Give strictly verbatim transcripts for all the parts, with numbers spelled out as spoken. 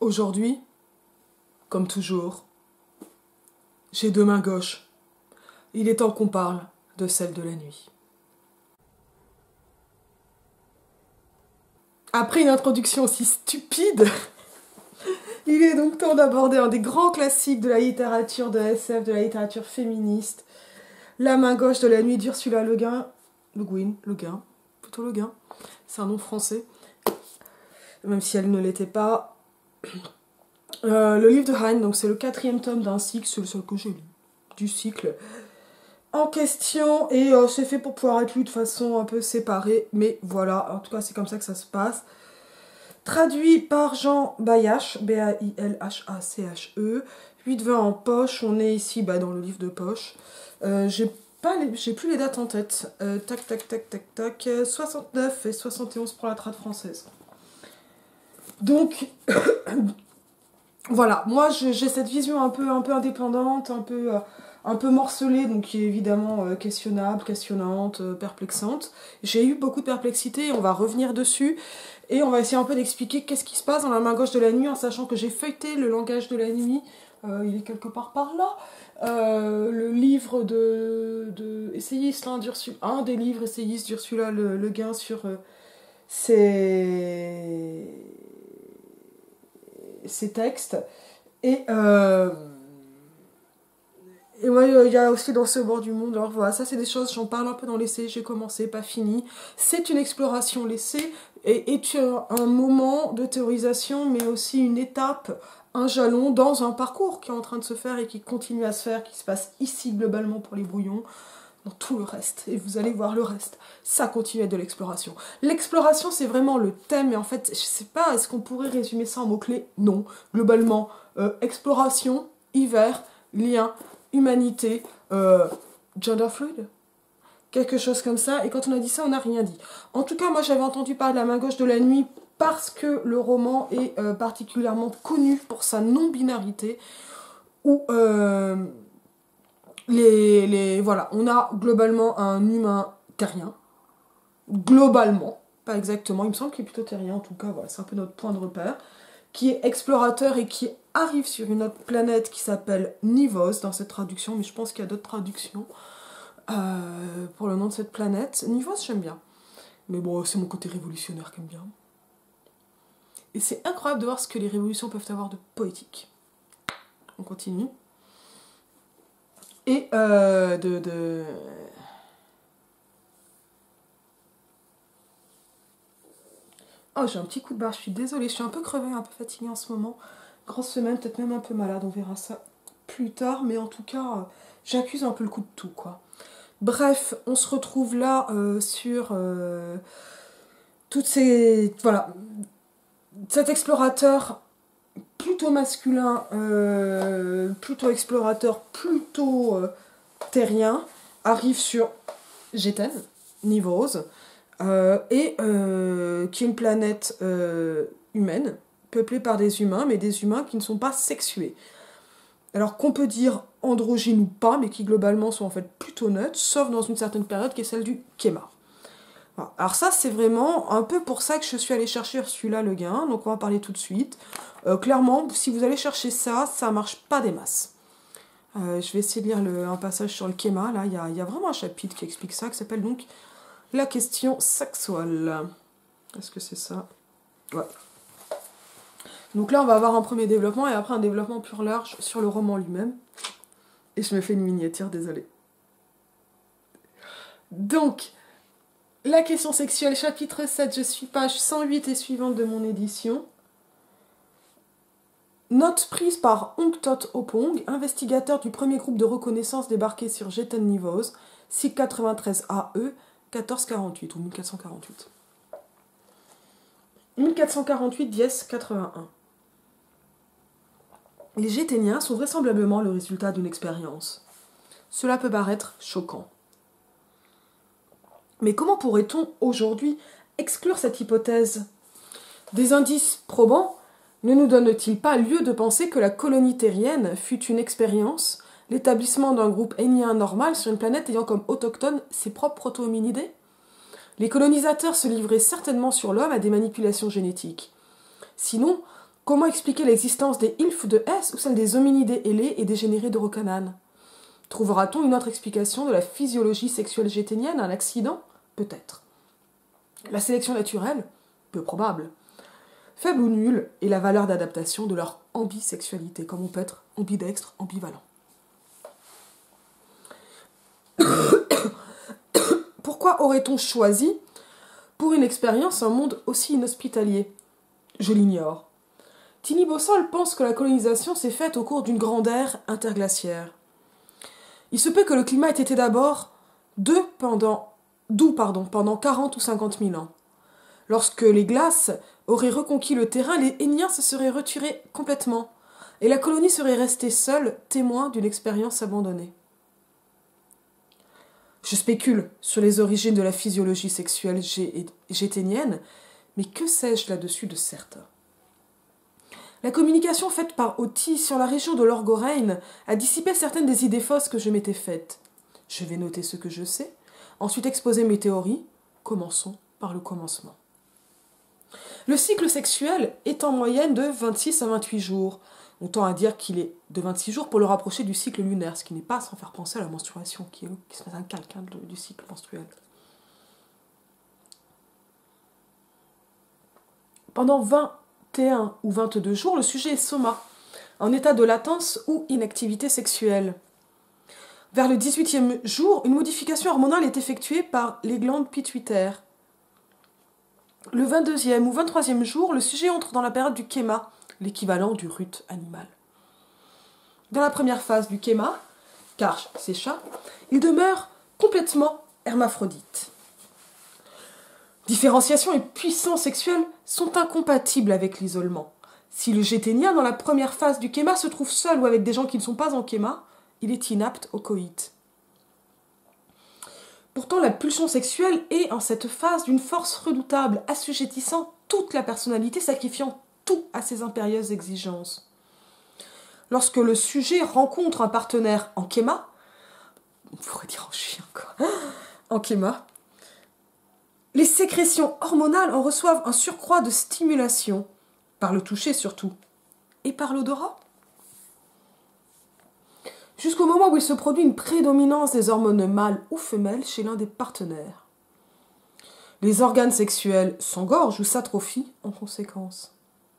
Aujourd'hui, comme toujours, j'ai deux mains gauches. Il est temps qu'on parle de celle de la nuit. Après une introduction aussi stupide, il est donc temps d'aborder un des grands classiques de la littérature de S F, de la littérature féministe, La main gauche de la nuit d'Ursula Le Guin. Le Guin, Le Guin, plutôt Le Guin. C'est un nom français, même si elle ne l'était pas. Euh, le livre de Heine, donc c'est le quatrième tome d'un cycle, c'est le seul que j'ai lu, du cycle en question, et euh, c'est fait pour pouvoir être lu de façon un peu séparée, mais voilà, en tout cas c'est comme ça que ça se passe. Traduit par Jean Bailhache, B A I L H A C H E, huit vingt en poche, on est ici bah, dans le livre de poche. Euh, j'ai pas les, j'ai plus les dates en tête. Euh, tac, tac, tac, tac, tac, soixante-neuf et soixante et onze pour la trad française. Donc, voilà, moi j'ai cette vision un peu, un peu indépendante, un peu, euh, un peu morcelée, donc qui est évidemment euh, questionnable, questionnante, euh, perplexante. J'ai eu beaucoup de perplexité, on va revenir dessus, et on va essayer un peu d'expliquer qu'est-ce qui se passe dans La main gauche de la nuit, en sachant que j'ai feuilleté le langage de la nuit, euh, il est quelque part par là, euh, le livre de, de essayiste, hein, un des livres essayistes d'Ursula Le, Le Guin sur euh, ses... ces textes. Et, euh, et ouais, il y a aussi Dans ce bord du monde. Alors voilà, ça c'est des choses, j'en parle un peu dans l'essai, j'ai commencé, pas fini. C'est une exploration, l'essai et est un moment de théorisation, mais aussi une étape, un jalon dans un parcours qui est en train de se faire et qui continue à se faire, qui se passe ici globalement pour les brouillons, dans tout le reste, et vous allez voir le reste, ça continue à être de l'exploration. L'exploration, c'est vraiment le thème, et en fait, je sais pas, est-ce qu'on pourrait résumer ça en mots-clés? Non. Globalement, euh, exploration, hiver, lien, humanité, euh, gender fluid, quelque chose comme ça, et quand on a dit ça, on n'a rien dit. En tout cas, moi, j'avais entendu parler de La main gauche de la nuit parce que le roman est euh, particulièrement connu pour sa non-binarité, où... Euh, Les, les, voilà, on a globalement un humain terrien, globalement, pas exactement, il me semble qu'il est plutôt terrien, en tout cas, voilà, c'est un peu notre point de repère, qui est explorateur et qui arrive sur une autre planète qui s'appelle Nivos, dans cette traduction, mais je pense qu'il y a d'autres traductions euh, pour le nom de cette planète. Nivos, j'aime bien, mais bon, c'est mon côté révolutionnaire qui aime bien. Et c'est incroyable de voir ce que les révolutions peuvent avoir de poétique. On continue. Et euh, de, de... Oh, j'ai un petit coup de barre, je suis désolée, je suis un peu crevée, un peu fatiguée en ce moment. Grosse semaine, peut-être même un peu malade, on verra ça plus tard, mais en tout cas, euh, j'accuse un peu le coup de tout, quoi. Bref, on se retrouve là euh, sur euh, toutes ces... Voilà. Cet explorateur plutôt masculin, euh, plutôt explorateur, plutôt euh, terrien, arrive sur Géten, Nivos, euh, et euh, qui est une planète euh, humaine, peuplée par des humains, mais des humains qui ne sont pas sexués. Alors qu'on peut dire androgynes ou pas, mais qui globalement sont en fait plutôt neutres, sauf dans une certaine période qui est celle du Kéma. Voilà. Alors ça, c'est vraiment un peu pour ça que je suis allée chercher Ursula Le Guin, donc on va parler tout de suite. Euh, clairement, si vous allez chercher ça, ça marche pas des masses. Euh, je vais essayer de lire le, un passage sur le Kéma, là, il y a, y a vraiment un chapitre qui explique ça, qui s'appelle donc La question sexuelle. Est-ce que c'est ça? Ouais. Donc là, on va avoir un premier développement, et après un développement plus large sur le roman lui-même. Et je me fais une miniature, désolée. Donc, la question sexuelle, chapitre sept, je suis page cent huit et suivante de mon édition. Note prise par Ong Tot Opong, investigateur du premier groupe de reconnaissance débarqué sur Géten Nivos, cycle quatre-vingt-treize A E, quatorze quarante-huit ou mille quatre cent quarante-huit. mille quatre cent quarante-huit dièse quatre-vingt-un. Les Géténiens sont vraisemblablement le résultat d'une expérience. Cela peut paraître choquant. Mais comment pourrait-on aujourd'hui exclure cette hypothèse? Des indices probants ne nous donne-t-il pas lieu de penser que la colonie terrienne fut une expérience, l'établissement d'un groupe hénien normal sur une planète ayant comme autochtone ses propres proto-hominidés? Les colonisateurs se livraient certainement sur l'homme à des manipulations génétiques. Sinon, Comment expliquer l'existence des Ilf de S ou celle des hominidés ailés et dégénérés de Rocanan? Trouvera-t-on une autre explication de la physiologie sexuelle géténienne, un accident? Peut-être. La sélection naturelle? Peu probable. Faible ou nulle est la valeur d'adaptation de leur ambisexualité, comme on peut être ambidextre, ambivalent. Pourquoi aurait-on choisi, pour une expérience, un monde aussi inhospitalier? Je l'ignore. Tini Bossol pense que la colonisation s'est faite au cours d'une grande ère interglaciaire. Il se peut que le climat ait été d'abord doux pendant, doux, pardon, pendant quarante ou cinquante mille ans. Lorsque les glaces auraient reconquis le terrain, les Héniens se seraient retirés complètement, et la colonie serait restée seule, témoin d'une expérience abandonnée. Je spécule sur les origines de la physiologie sexuelle géténienne, mais que sais-je là-dessus de certain? La communication faite par Oti sur la région de l'Orgoreyn a dissipé certaines des idées fausses que je m'étais faites. Je vais noter ce que je sais, ensuite exposer mes théories. Commençons par le commencement. Le cycle sexuel est en moyenne de vingt-six à vingt-huit jours. On tend à dire qu'il est de vingt-six jours pour le rapprocher du cycle lunaire, ce qui n'est pas sans faire penser à la menstruation, qui est, qui est un calque hein, du cycle menstruel. Pendant vingt et un ou vingt-deux jours, le sujet est soma, en état de latence ou inactivité sexuelle. Vers le dix-huitième jour, une modification hormonale est effectuée par les glandes pituitaires. Le vingt-deuxième ou vingt-troisième jour, le sujet entre dans la période du kéma, l'équivalent du rut animal. Dans la première phase du kéma, car c'est chat, il demeure complètement hermaphrodite. Différenciation et puissance sexuelle sont incompatibles avec l'isolement. Si le géténien, dans la première phase du kéma, se trouve seul ou avec des gens qui ne sont pas en kéma, il est inapte au coït. Pourtant, la pulsion sexuelle est, en cette phase, d'une force redoutable, assujettissant toute la personnalité, sacrifiant tout à ses impérieuses exigences. Lorsque le sujet rencontre un partenaire en kéma, on pourrait dire en chien, quoi, en kéma, les sécrétions hormonales en reçoivent un surcroît de stimulation, par le toucher surtout, et par l'odorat. Jusqu'au moment où il se produit une prédominance des hormones mâles ou femelles chez l'un des partenaires. Les organes sexuels s'engorgent ou s'atrophient en conséquence.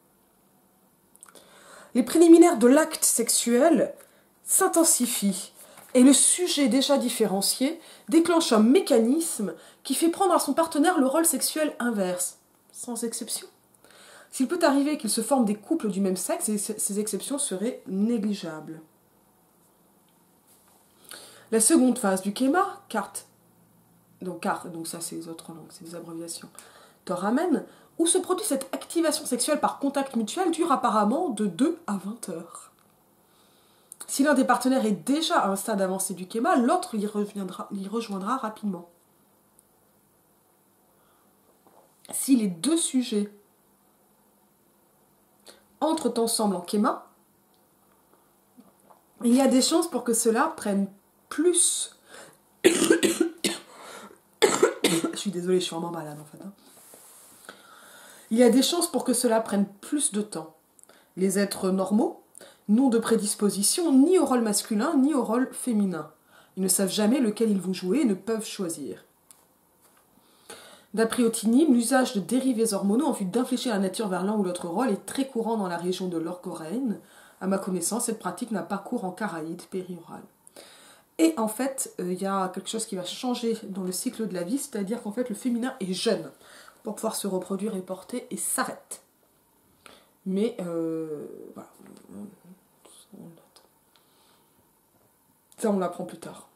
Les préliminaires de l'acte sexuel s'intensifient et le sujet déjà différencié déclenche un mécanisme qui fait prendre à son partenaire le rôle sexuel inverse, sans exception. S'il peut arriver qu'il se forme des couples du même sexe, ces exceptions seraient négligeables. La seconde phase du kéma, carte, donc, car, donc ça c'est les autres langues, c'est des abréviations, Toramen, où se produit cette activation sexuelle par contact mutuel dure apparemment de deux à vingt heures. Si l'un des partenaires est déjà à un stade avancé du kéma, l'autre y reviendra, y rejoindra rapidement. Si les deux sujets entrent ensemble en kéma, il y a des chances pour que cela prenne plus. Je suis désolée, je suis vraiment malade en fait. Hein. Il y a des chances pour que cela prenne plus de temps. Les êtres normaux n'ont de prédisposition ni au rôle masculin ni au rôle féminin. Ils ne savent jamais lequel ils vont jouer et ne peuvent choisir. D'après Otinim, l'usage de dérivés hormonaux en vue d'infléchir la nature vers l'un ou l'autre rôle est très courant dans la région de l'Orgoreyn. À ma connaissance, cette pratique n'a pas cours en Caraïde péri-orale. Et en fait, il euh, y a quelque chose qui va changer dans le cycle de la vie, c'est-à-dire qu'en fait, le féminin est jeune pour pouvoir se reproduire et porter et s'arrête. Mais, euh, voilà. Ça, on l'apprend plus tard.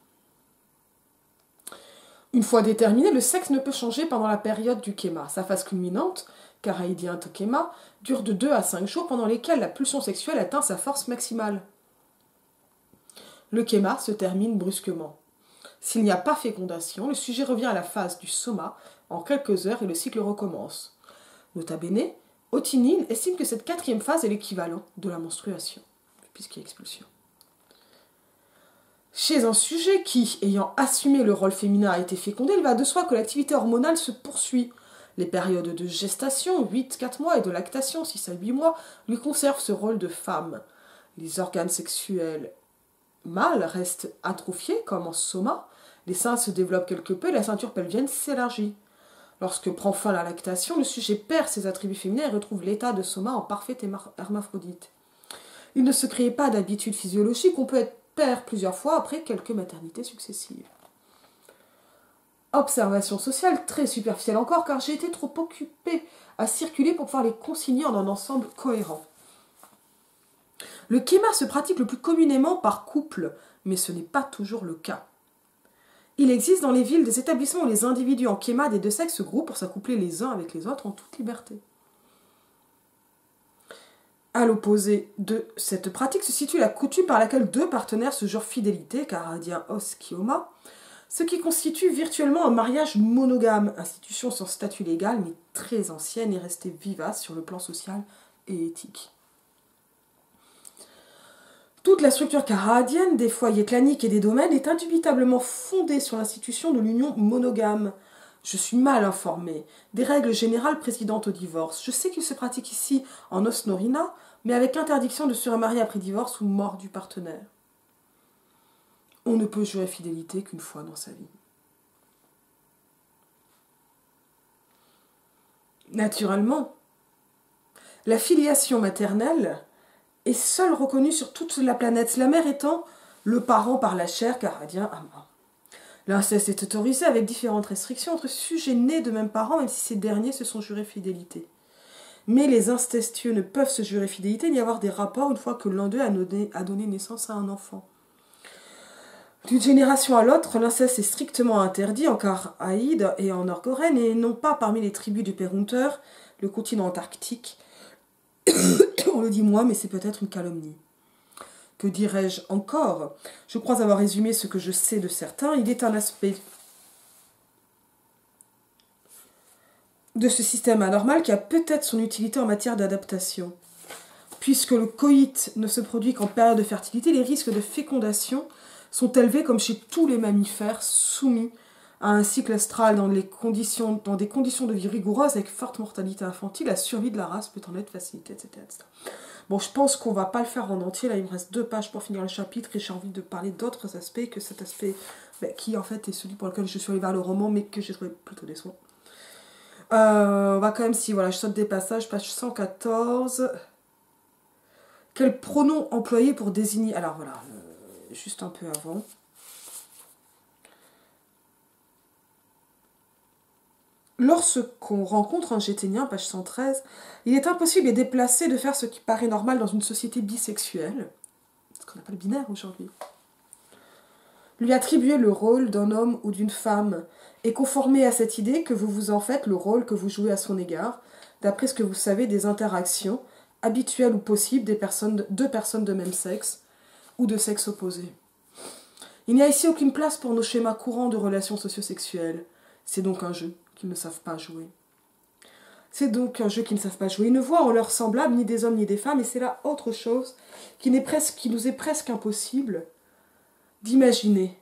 Une fois déterminé, le sexe ne peut changer pendant la période du kéma. Sa phase culminante, Karaïdien kéma, dure de deux à cinq jours pendant lesquels la pulsion sexuelle atteint sa force maximale. Le kéma se termine brusquement. S'il n'y a pas fécondation, le sujet revient à la phase du soma en quelques heures et le cycle recommence. Nota bene, Otinine estime que cette quatrième phase est l'équivalent de la menstruation, puisqu'il y a expulsion. Chez un sujet qui, ayant assumé le rôle féminin, a été fécondé, il va de soi que l'activité hormonale se poursuit. Les périodes de gestation, huit à quatre mois, et de lactation, six à huit mois, lui conservent ce rôle de femme. Les organes sexuels mâles restent atrophiés, comme en soma. Les seins se développent quelque peu et la ceinture pelvienne s'élargit. Lorsque prend fin la lactation, le sujet perd ses attributs féminins et retrouve l'état de soma en parfait hermaphrodite. Il ne se crée pas d'habitude physiologique, on peut être père plusieurs fois après quelques maternités successives. Observation sociale très superficielle encore, car j'ai été trop occupée à circuler pour pouvoir les consigner en un ensemble cohérent. Le kéma se pratique le plus communément par couple, mais ce n'est pas toujours le cas. Il existe dans les villes des établissements où les individus en kéma des deux sexes se groupent pour s'accoupler les uns avec les autres en toute liberté. À l'opposé de cette pratique se situe la coutume par laquelle deux partenaires se jurent fidélité, karadien os kioma, ce qui constitue virtuellement un mariage monogame, institution sans statut légal mais très ancienne et restée vivace sur le plan social et éthique. Toute la structure caradienne des foyers claniques et des domaines est indubitablement fondée sur l'institution de l'union monogame. Je suis mal informée des règles générales précédentes au divorce. Je sais qu'il se pratique ici en os norina, mais avec interdiction de se remarier après divorce ou mort du partenaire. On ne peut jurer fidélité qu'une fois dans sa vie. Naturellement, la filiation maternelle est seule reconnue sur toute la planète, la mère étant le parent par la chair karadien ama. L'inceste est autorisé avec différentes restrictions entre sujets nés de même parents, même si ces derniers se sont jurés fidélité. Mais les incestueux ne peuvent se jurer fidélité ni avoir des rapports une fois que l'un d'eux a donné, a donné naissance à un enfant. D'une génération à l'autre, l'inceste est strictement interdit en Caraïbes et en Orgorène, et non pas parmi les tribus du Pérunteur, le continent antarctique. On le dit moi, mais c'est peut-être une calomnie. Que dirais-je encore? Je crois avoir résumé ce que je sais de certains. Il est un aspect de ce système anormal qui a peut-être son utilité en matière d'adaptation. Puisque le coït ne se produit qu'en période de fertilité, les risques de fécondation sont élevés comme chez tous les mammifères soumis à un cycle astral dans, les conditions, dans des conditions de vie rigoureuses avec forte mortalité infantile. La survie de la race peut en être facilitée, et cetera et cetera. Bon, je pense qu'on va pas le faire en entier. Là, il me reste deux pages pour finir le chapitre et j'ai envie de parler d'autres aspects que cet aspect ben, qui, en fait, est celui pour lequel je suis allée vers le roman, mais que j'ai trouvé plutôt décevant. Euh, on va quand même, si, voilà, je saute des passages, page cent quatorze. Quel pronom employer pour désigner... Alors, voilà, euh, juste un peu avant. Lorsqu'on rencontre un géténien, page cent treize, il est impossible et déplacé de faire ce qui paraît normal dans une société bisexuelle, ce qu'on appelle binaire aujourd'hui. Lui attribuer le rôle d'un homme ou d'une femme et conformer à cette idée que vous vous en faites le rôle que vous jouez à son égard, d'après ce que vous savez des interactions habituelles ou possibles des personnes, deux personnes de même sexe ou de sexe opposé. Il n'y a ici aucune place pour nos schémas courants de relations sociosexuelles. C'est donc un jeu qu'ils ne savent pas jouer. C'est donc un jeu qu'ils ne savent pas jouer. Ils ne voient en leurs semblables ni des hommes ni des femmes, et c'est là autre chose qui, n'est presque, qui nous est presque impossible d'imaginer.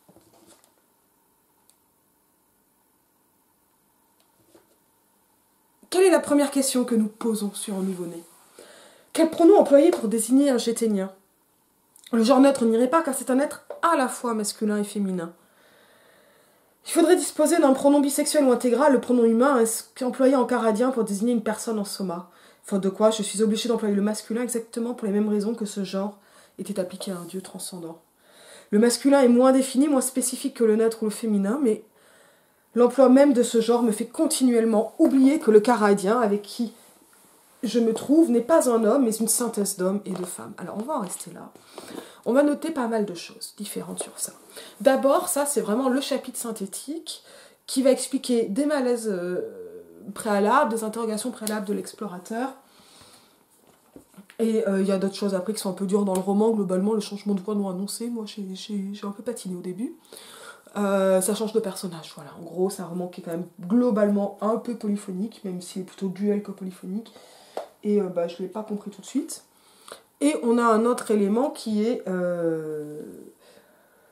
Quelle est la première question que nous posons sur un nouveau-né? Quel pronom employer pour désigner un géténien? Le genre neutre n'irait pas, car c'est un être à la fois masculin et féminin. Il faudrait disposer d'un pronom bisexuel ou intégral, le pronom humain est employé en caradien pour désigner une personne en soma. Faute de quoi, je suis obligée d'employer le masculin exactement pour les mêmes raisons que ce genre était appliqué à un dieu transcendant. Le masculin est moins défini, moins spécifique que le neutre ou le féminin, mais l'emploi même de ce genre me fait continuellement oublier que le caradien, avec qui je me trouve, n'est pas un homme, mais une synthèse d'hommes et de femmes. Alors, on va en rester là. On va noter pas mal de choses différentes sur ça. D'abord, ça, c'est vraiment le chapitre synthétique qui va expliquer des malaises euh, préalables, des interrogations préalables de l'explorateur. Et il euh, y a d'autres choses après qui sont un peu dures dans le roman. Globalement, le changement de voix non annoncé, moi, j'ai, j'ai, j'ai un peu patiné au début. Euh, ça change de personnage, voilà. En gros, c'est un roman qui est quand même globalement un peu polyphonique, même s'il est plutôt duel que polyphonique. Et euh, bah, je ne l'ai pas compris tout de suite. Et on a un autre élément qui est euh,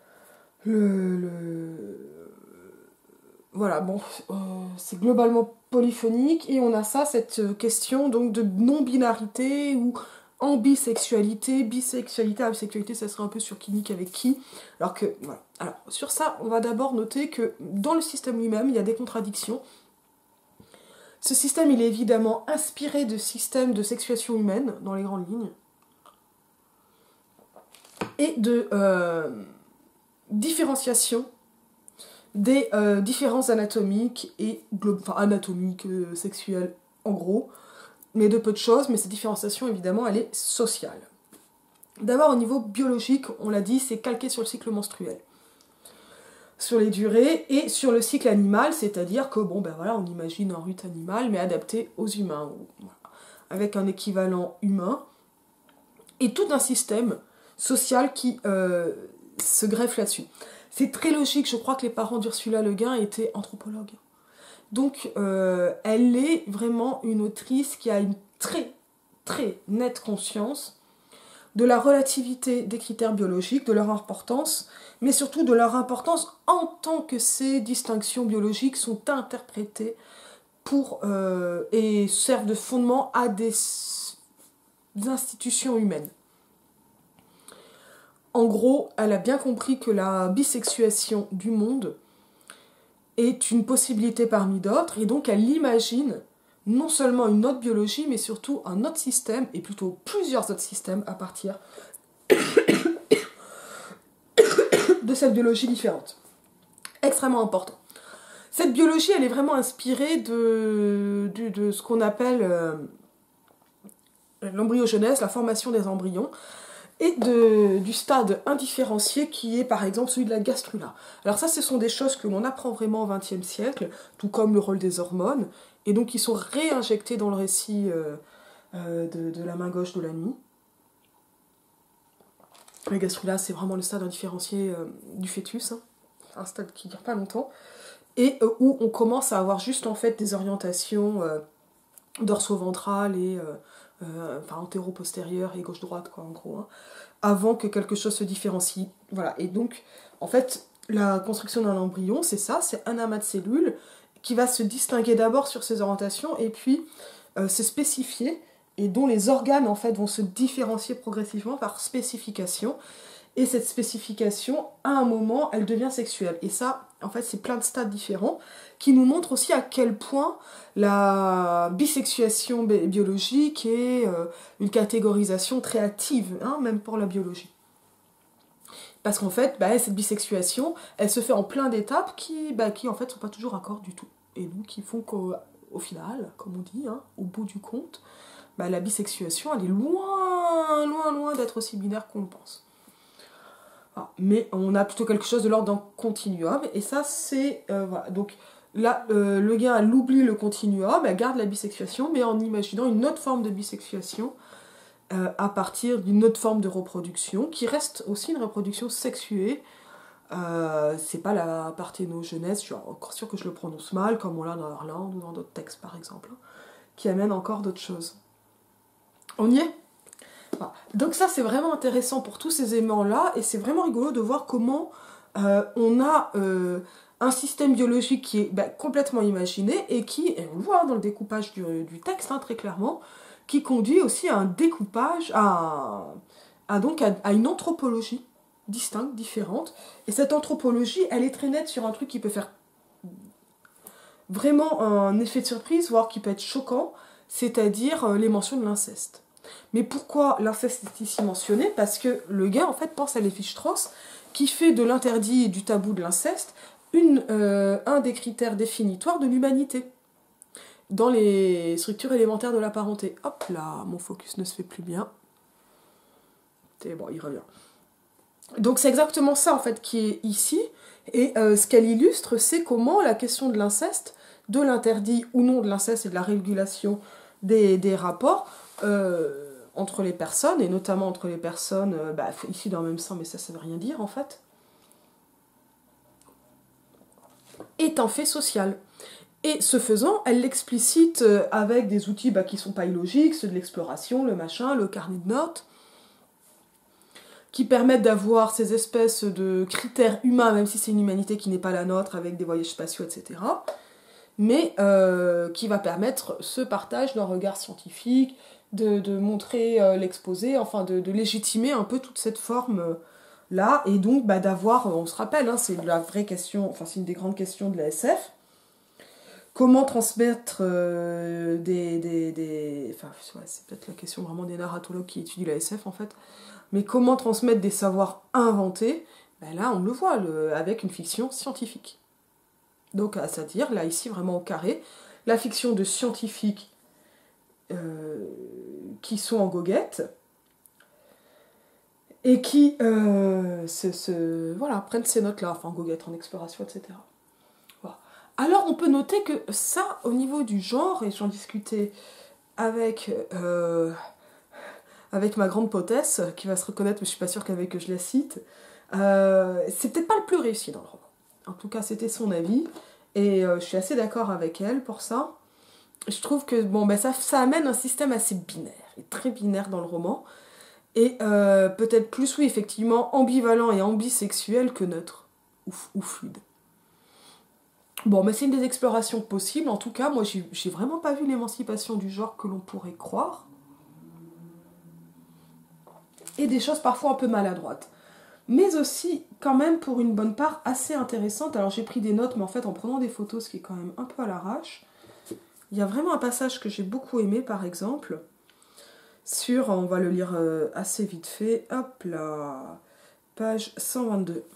le, le... Voilà, bon, euh, c'est globalement polyphonique, et on a ça, cette question donc de non-binarité ou ambisexualité, bisexualité, asexualité, ça serait un peu sur qui nique avec qui. Alors que, voilà. Alors, sur ça, on va d'abord noter que dans le système lui-même, il y a des contradictions. Ce système, il est évidemment inspiré de systèmes de sexuation humaine, dans les grandes lignes, et de euh, différenciation des euh, différences anatomiques et glo- enfin anatomiques, euh, sexuelles, en gros, mais de peu de choses, mais cette différenciation, évidemment, elle est sociale. D'abord, au niveau biologique, on l'a dit, c'est calqué sur le cycle menstruel, sur les durées, et sur le cycle animal, c'est-à-dire que, bon, ben voilà, on imagine un rut animal, mais adapté aux humains, voilà, avec un équivalent humain, et tout un système social qui euh, se greffe là-dessus. C'est très logique, je crois que les parents d'Ursula Le Guin étaient anthropologues. Donc, euh, elle est vraiment une autrice qui a une très, très nette conscience de la relativité des critères biologiques, de leur importance, mais surtout de leur importance en tant que ces distinctions biologiques sont interprétées pour, euh, et servent de fondement à des, des institutions humaines. En gros, elle a bien compris que la bisexuation du monde est une possibilité parmi d'autres, et donc elle imagine non seulement une autre biologie, mais surtout un autre système, et plutôt plusieurs autres systèmes à partir de cette biologie différente. Extrêmement important. Cette biologie, elle est vraiment inspirée de, de, de ce qu'on appelle euh, l'embryogenèse, la formation des embryons, et de, du stade indifférencié qui est par exemple celui de la gastrula. Alors ça, ce sont des choses que l'on apprend vraiment au vingtième siècle, tout comme le rôle des hormones, et donc qui sont réinjectés dans le récit euh, euh, de, de la main gauche de la nuit. La gastrula, c'est vraiment le stade indifférencié euh, du fœtus, hein, un stade qui ne dure pas longtemps, et euh, où on commence à avoir juste en fait des orientations euh, dorso-ventrales et euh, euh, enfin antéro-postérieure et gauche-droite, quoi, en gros, hein, avant que quelque chose se différencie. Voilà, et donc, en fait, la construction d'un embryon, c'est ça, c'est un amas de cellules qui va se distinguer d'abord sur ses orientations et puis euh, se spécifier, et dont les organes, en fait, vont se différencier progressivement par spécification. Et cette spécification, à un moment, elle devient sexuelle. Et ça, en fait, c'est plein de stades différents qui nous montrent aussi à quel point la bisexuation bi- biologique est euh, une catégorisation très active, hein, même pour la biologie. Parce qu'en fait, bah, cette bisexuation, elle se fait en plein d'étapes qui, bah, qui en fait, sont pas toujours raccords du tout. Et donc, qui font qu'au au final, comme on dit, hein, au bout du compte, bah, la bisexuation, elle est loin, loin, loin d'être aussi binaire qu'on le pense. Ah, mais on a plutôt quelque chose de l'ordre d'un continuum, et ça c'est... Euh, voilà, donc là, euh, Le Guin, elle oublie le continuum, elle garde la bisexuation, mais en imaginant une autre forme de bisexuation euh, à partir d'une autre forme de reproduction, qui reste aussi une reproduction sexuée. Euh, c'est pas la parthénogenèse, je suis encore sûre que je le prononce mal, comme on l'a dans Harland ou dans d'autres textes par exemple, hein, qui amène encore d'autres choses. On y est ? Voilà. Donc ça, c'est vraiment intéressant pour tous ces aimants-là, et c'est vraiment rigolo de voir comment euh, on a euh, un système biologique qui est bah, complètement imaginé, et qui, et on le voit dans le découpage du, du texte, hein, très clairement, qui conduit aussi à un découpage, à, à, donc à, à une anthropologie distincte, différente. Et cette anthropologie, elle est très nette sur un truc qui peut faire vraiment un effet de surprise, voire qui peut être choquant, c'est-à-dire euh, les mentions de l'inceste. Mais pourquoi l'inceste est ici mentionné ? Parce que Le Guin, en fait, pense à Lévi-Strauss, qui fait de l'interdit et du tabou de l'inceste une, euh, un des critères définitoires de l'humanité, dans les structures élémentaires de la parenté. Hop là, mon focus ne se fait plus bien. C'est bon, il revient. Donc c'est exactement ça, en fait, qui est ici, et euh, ce qu'elle illustre, c'est comment la question de l'inceste, de l'interdit ou non de l'inceste et de la régulation des, des rapports, Euh, entre les personnes, et notamment entre les personnes euh, bah, issues d'un même sang, mais ça, ça veut rien dire en fait, est un fait social. Et ce faisant, elle l'explicite euh, avec des outils bah, qui sont pas illogiques, ceux de l'exploration, le machin, le carnet de notes, qui permettent d'avoir ces espèces de critères humains, même si c'est une humanité qui n'est pas la nôtre, avec des voyages spatiaux, et cetera. mais euh, qui va permettre ce partage d'un regard scientifique, de, de montrer euh, l'exposé, enfin de, de légitimer un peu toute cette forme-là, et donc bah, d'avoir, on se rappelle, hein, c'est la vraie question, enfin c'est une des grandes questions de la S F, comment transmettre euh, des, des, des... Enfin, ouais, c'est peut-être la question vraiment des narratologues qui étudient la S F en fait, mais comment transmettre des savoirs inventés, ben là on le voit, le, avec une fiction scientifique. Donc, c'est-à-dire, là, ici, vraiment au carré, la fiction de scientifiques euh, qui sont en goguette et qui euh, se, se, voilà, prennent ces notes-là, enfin en goguette, en exploration, et cetera. Voilà. Alors, on peut noter que ça, au niveau du genre, et j'en discutais avec, euh, avec ma grande poétesse, qui va se reconnaître, mais je suis pas sûre qu'avec que je la cite, euh, c'est peut-être pas le plus réussi dans le roman. En tout cas, c'était son avis. Et euh, je suis assez d'accord avec elle pour ça. Je trouve que bon, ben ça, ça amène un système assez binaire, et très binaire dans le roman. Et euh, peut-être plus, oui, effectivement, ambivalent et ambisexuel que neutre, ou, ou fluide. Bon, mais c'est une des explorations possibles. En tout cas, moi, j'ai, j'ai vraiment pas vu l'émancipation du genre que l'on pourrait croire. Et des choses parfois un peu maladroites. Mais aussi, quand même, pour une bonne part, assez intéressante. Alors, j'ai pris des notes, mais en fait, en prenant des photos, ce qui est quand même un peu à l'arrache. Il y a vraiment un passage que j'ai beaucoup aimé, par exemple, sur, on va le lire assez vite fait, hop là, page cent vingt-deux.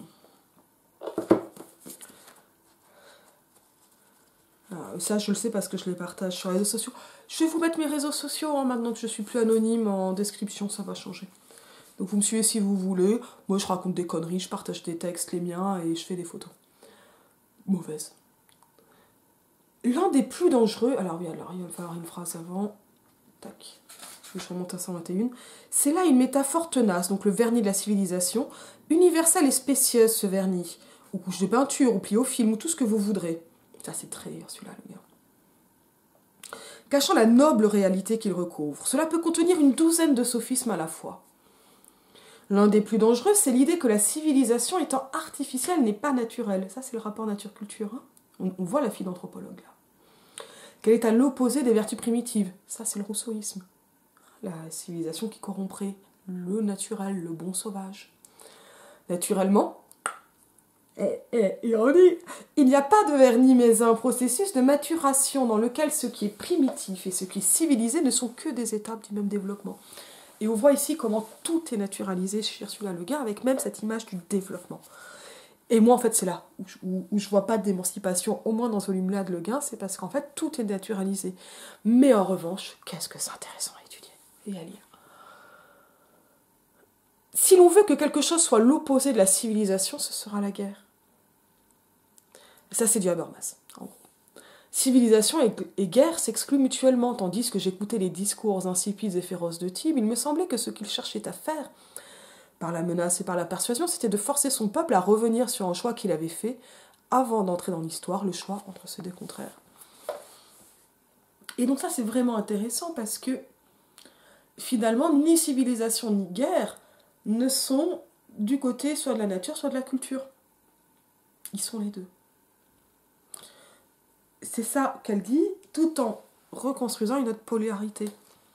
Alors, ça, je le sais parce que je les partage sur les réseaux sociaux. Je vais vous mettre mes réseaux sociaux, hein, maintenant que je suis plus anonyme, en description, ça va changer. Donc vous me suivez si vous voulez. Moi, je raconte des conneries, je partage des textes, les miens, et je fais des photos. Mauvaise. L'un des plus dangereux... Alors oui, alors il va falloir une phrase avant. Tac. Je remonte à cent vingt et un. C'est là une métaphore tenace, donc le vernis de la civilisation, universelle et spécieuse, ce vernis, aux couches de peinture, ou pli au film, ou tout ce que vous voudrez. Ça, c'est très celui-là, le gars. Cachant la noble réalité qu'il recouvre, cela peut contenir une douzaine de sophismes à la fois. L'un des plus dangereux, c'est l'idée que la civilisation étant artificielle n'est pas naturelle. Ça, c'est le rapport nature-culture. Hein, on, on voit la fille d'anthropologue, là. Qu'elle est à l'opposé des vertus primitives. Ça, c'est le rousseauisme. La civilisation qui corromprait le naturel, le bon sauvage. Naturellement, et, et, et on dit, il n'y a pas de vernis mais un processus de maturation dans lequel ce qui est primitif et ce qui est civilisé ne sont que des étapes du même développement. Et on voit ici comment tout est naturalisé chez Ursula Le Guin, avec même cette image du développement. Et moi, en fait, c'est là où je, où, où je vois pas d'émancipation, au moins dans ce volume-là de Le Guin, c'est parce qu'en fait, tout est naturalisé. Mais en revanche, qu'est-ce que c'est intéressant à étudier et à lire. Si l'on veut que quelque chose soit l'opposé de la civilisation, ce sera la guerre. Et ça, c'est du Habermas, en gros. Civilisation et, et guerre s'excluent mutuellement, tandis que j'écoutais les discours insipides et féroces de Tibes, il me semblait que ce qu'il cherchait à faire, par la menace et par la persuasion, c'était de forcer son peuple à revenir sur un choix qu'il avait fait, avant d'entrer dans l'histoire, le choix entre ces deux contraires. Et donc ça, c'est vraiment intéressant, parce que, finalement, ni civilisation ni guerre ne sont du côté soit de la nature, soit de la culture. Ils sont les deux. C'est ça qu'elle dit, tout en reconstruisant une autre polarité,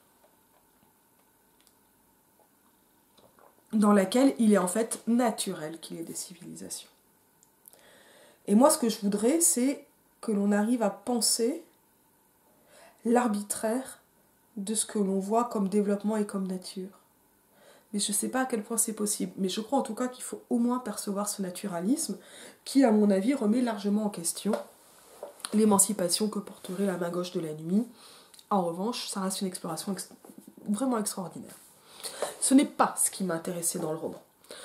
dans laquelle il est en fait naturel qu'il y ait des civilisations. Et moi, ce que je voudrais, c'est que l'on arrive à penser l'arbitraire de ce que l'on voit comme développement et comme nature. Mais je ne sais pas à quel point c'est possible. Mais je crois en tout cas qu'il faut au moins percevoir ce naturalisme qui, à mon avis, remet largement en question l'émancipation que porterait la main gauche de la nuit. En revanche, ça reste une exploration ex- vraiment extraordinaire. Ce n'est pas ce qui m'a intéressé dans le roman.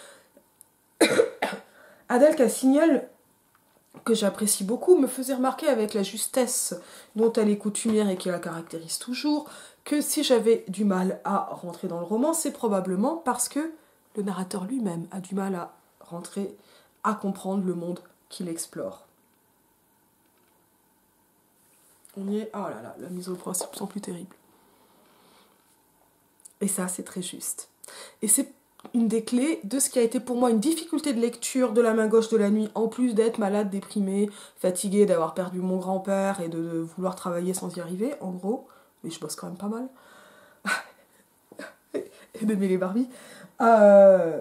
Adèle Cassignol, que j'apprécie beaucoup, me faisait remarquer avec la justesse dont elle est coutumière et qui la caractérise toujours, que si j'avais du mal à rentrer dans le roman, c'est probablement parce que le narrateur lui-même a du mal à rentrer, à comprendre le monde qu'il explore. On y est... Oh là là, la mise au point, c'est de plus en plus terrible. Et ça, c'est très juste. Et c'est une des clés de ce qui a été pour moi une difficulté de lecture de La main gauche de la nuit, en plus d'être malade, déprimée, fatiguée, d'avoir perdu mon grand-père et de, de vouloir travailler sans y arriver, en gros. Mais je bosse quand même pas mal. Et d'aimer les Barbies. Euh...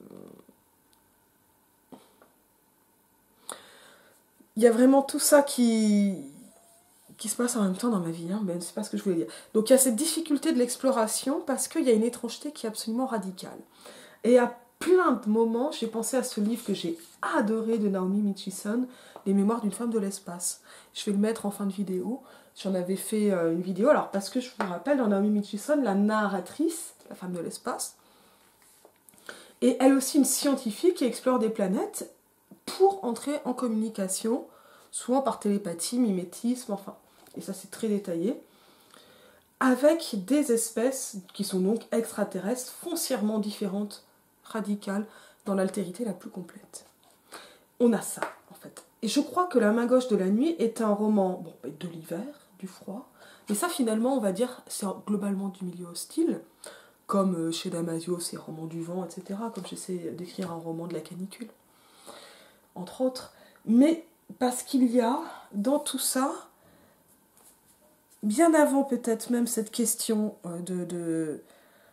Il y a vraiment tout ça qui... qui se passe en même temps dans ma vie, hein, mais c'est pas ce que je voulais dire. Donc il y a cette difficulté de l'exploration parce qu'il y a une étrangeté qui est absolument radicale. Et à plein de moments, j'ai pensé à ce livre que j'ai adoré de Naomi Mitchison, Les Mémoires d'une femme de l'espace. Je vais le mettre en fin de vidéo. J'en avais fait une vidéo, alors parce que je vous rappelle, dans Naomi Mitchison, la narratrice, la femme de l'espace, est elle aussi une scientifique qui explore des planètes pour entrer en communication, souvent par télépathie, mimétisme, enfin, et ça c'est très détaillé, avec des espèces qui sont donc extraterrestres, foncièrement différentes, radicales, dans l'altérité la plus complète. On a ça, en fait. Et je crois que La main gauche de la nuit est un roman bon, de l'hiver, du froid, mais ça finalement, on va dire, c'est globalement du milieu hostile, comme chez Damasio, c'est roman du vent, et cetera, comme j'essaie d'écrire un roman de la canicule, entre autres. Mais parce qu'il y a, dans tout ça, bien avant peut-être même cette question de, de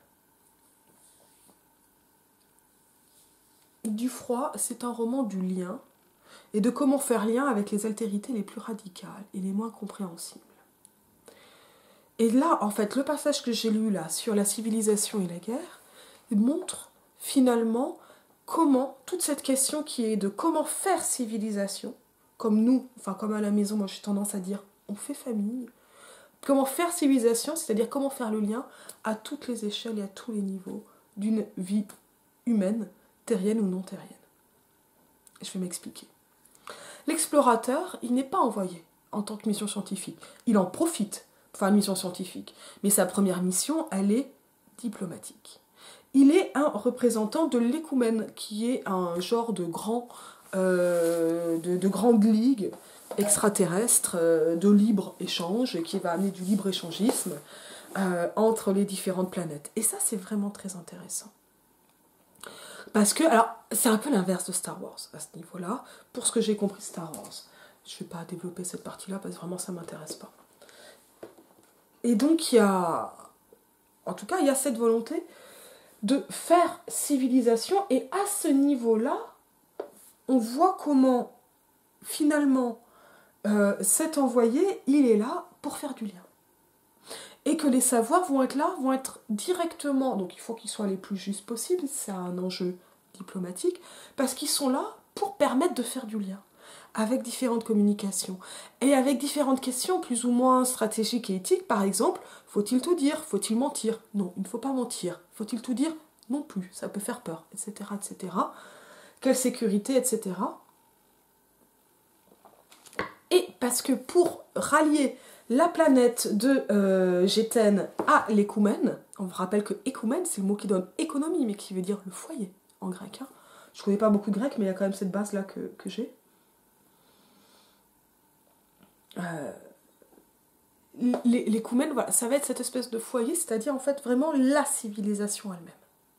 du froid, c'est un roman du lien et de comment faire lien avec les altérités les plus radicales et les moins compréhensibles. Et là, en fait, le passage que j'ai lu là sur la civilisation et la guerre montre finalement comment toute cette question qui est de comment faire civilisation, comme nous, enfin comme à la maison, moi j'ai tendance à dire on fait famille. Comment faire civilisation, c'est-à-dire comment faire le lien à toutes les échelles et à tous les niveaux d'une vie humaine, terrienne ou non terrienne. Je vais m'expliquer. L'explorateur, il n'est pas envoyé en tant que mission scientifique. Il en profite pour faire une mission scientifique. Mais sa première mission, elle est diplomatique. Il est un représentant de l'écoumène, qui est un genre de grand, euh, de, de grande ligue extraterrestre euh, de libre-échange, qui va amener du libre-échangisme euh, entre les différentes planètes. Et ça, c'est vraiment très intéressant. Parce que, alors, c'est un peu l'inverse de Star Wars, à ce niveau-là, pour ce que j'ai compris de Star Wars. Je ne vais pas développer cette partie-là, parce que vraiment, ça ne m'intéresse pas. Et donc, il y a... En tout cas, il y a cette volonté de faire civilisation, et à ce niveau-là, on voit comment, finalement, euh, cet envoyé, il est là pour faire du lien. Et que les savoirs vont être là, vont être directement, donc il faut qu'ils soient les plus justes possibles, c'est un enjeu diplomatique, parce qu'ils sont là pour permettre de faire du lien, avec différentes communications, et avec différentes questions plus ou moins stratégiques et éthiques, par exemple, faut-il tout dire, faut-il mentir? Non, il ne faut pas mentir. Faut-il tout dire? Non plus, ça peut faire peur, et cetera, et cetera. Quelle sécurité, et cetera. Et parce que pour rallier la planète de euh, Géten à l'écoumène, on vous rappelle que écoumène, c'est le mot qui donne économie, mais qui veut dire le foyer en grec. Hein. Je ne connais pas beaucoup de grec, mais il y a quand même cette base-là que, que j'ai. Euh, l'écoumène, voilà, ça va être cette espèce de foyer, c'est-à-dire en fait vraiment la civilisation elle-même.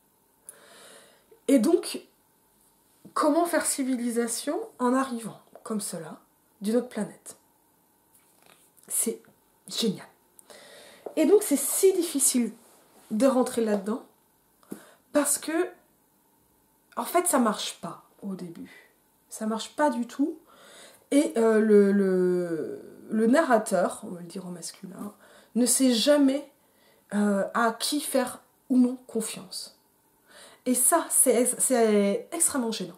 Et donc, comment faire civilisation en arrivant, comme cela, d'une autre planète? C'est génial. Et donc c'est si difficile de rentrer là-dedans parce que en fait ça marche pas au début. Ça marche pas du tout. Et euh, le, le, le narrateur, on va le dire au masculin, ne sait jamais euh, à qui faire ou non confiance. Et ça, c'est, c'est extrêmement gênant.